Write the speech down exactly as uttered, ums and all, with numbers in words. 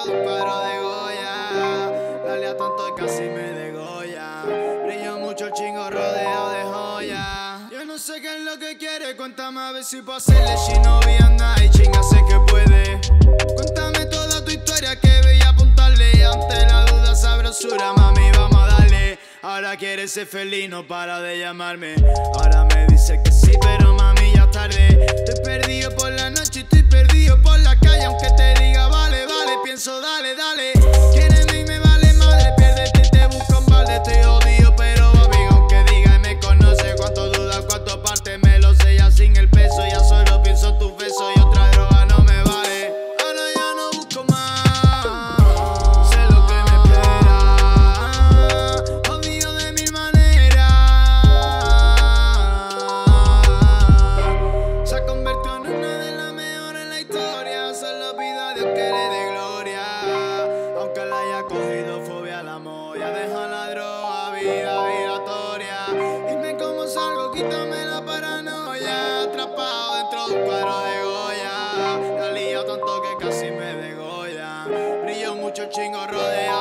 todo un cuadro de Goya. La lea tanto y casi me degolla. Brillo mucho el chingo rodeado de joya. Yo no sé qué es lo que quiere, cuéntame a ver si puedo hacerle shinobi anda y chinga sé que puede. Cuéntame toda tu historia que voy a apuntarle. Ante la duda sabrosura, mami, vamos a darle. Ahora quiere ser feliz, no para de llamarme. Ahora me dice que sí, pero mami ya es tarde. Estoy perdido por la noche y estoy perdido por la calle. Aunque te diga vale, vale, pienso dale, dale. Quiéreme y me vale madre, piérdete y te busco en balde. Estoy jodido, pero amigo, aunque diga y me conoce. Cuánto dudas, cuánto parte, me lo sé ya sin el peso. Ya solo pienso en tus besos y otra droga no me vale. Ahora ya no busco más, sé lo que me espera. Odio de mil maneras. Se ha convertido en una de las mejores en la historia. Solo pido a Dios que le dé gloria. Aunque la haya cogido fobia al amor, ya deja la droga, vida viratoria. Dime cómo salgo, quítame la paranoia. Atrapado dentro de un cuadro de Goya. La lío tanto que casi me degolla. Brillo mucho chingo rodeado